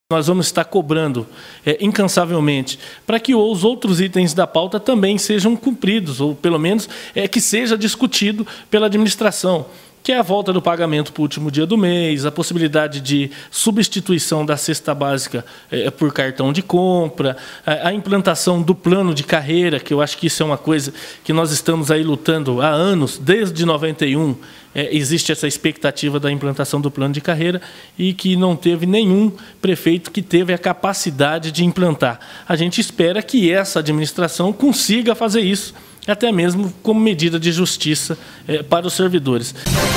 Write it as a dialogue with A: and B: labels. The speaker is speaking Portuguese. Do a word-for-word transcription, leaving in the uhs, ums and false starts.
A: Nós vamos estar cobrando é, incansavelmente para que os outros itens da pauta também sejam cumpridos, ou pelo menos é, que seja discutido pela administração, que é a volta do pagamento para o último dia do mês, a possibilidade de substituição da cesta básica é, por cartão de compra, a, a implantação do plano de carreira, que eu acho que isso é uma coisa que nós estamos aí lutando há anos, desde noventa e um, é, existe essa expectativa da implantação do plano de carreira e que não teve nenhum prefeito que teve a capacidade de implantar. A gente espera que essa administração consiga fazer isso, até mesmo como medida de justiça é, para os servidores.